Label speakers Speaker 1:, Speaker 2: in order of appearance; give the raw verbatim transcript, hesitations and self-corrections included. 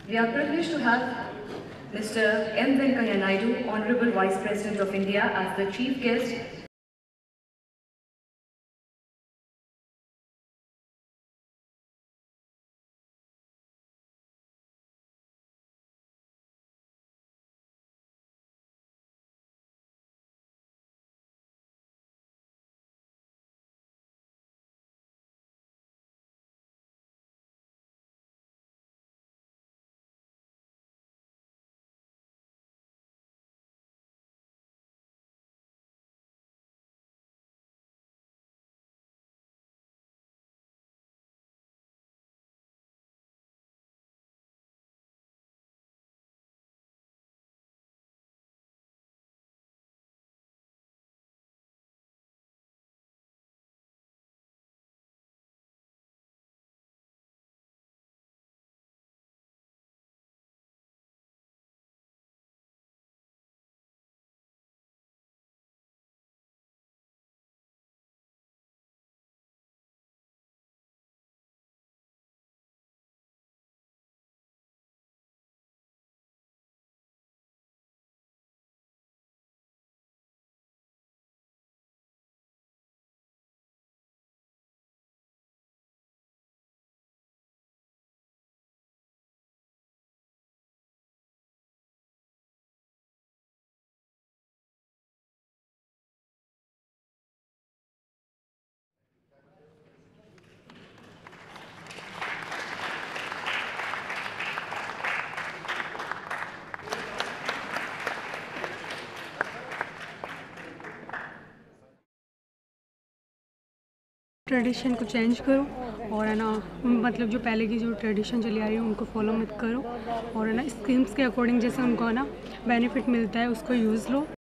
Speaker 1: We are privileged to have Mister M. Venkaiah Naidu, Honorable Vice President of India, as the chief guest.
Speaker 2: Tradition को change करो और है ना, मतलब जो पहले की जो ट्रेडिशन चली आ रही है उनको फॉलो मत करो और है ना, स्कीम्स के अकॉर्डिंग जैसे उनको है ना बेनिफिट मिलता है उसको यूज़ लो